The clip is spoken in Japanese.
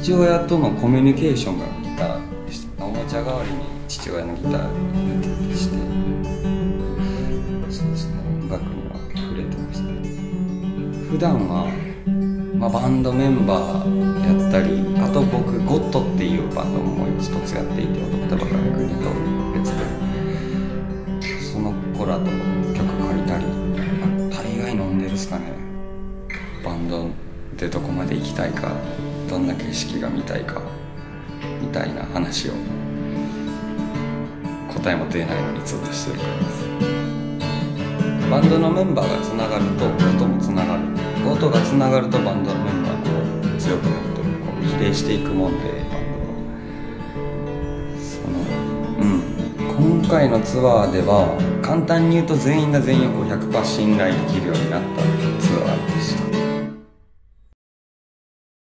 父親とのコミュニケーションがギターでした。おもちゃ代わりに父親のギターやってたりして、そうですね、音楽には触れてましたね。普段は、バンドメンバーやったり、あと僕ゴッドっていうバンドも一つやっていて、踊ったばかり国と別でその子らと曲書いたり、大概飲んでるっすかね。バンドでどこまで行きたいか、どんな景色が見たいかみたいな話を、答えも出ないのにずっとしてるからです。バンドのメンバーがつながると音もつながる、音がつながるとバンドのメンバーも強くなるという、こう比例していくもんで、バンドは今回のツアーでは簡単に言うと全員が全員を100% 信頼できるようになった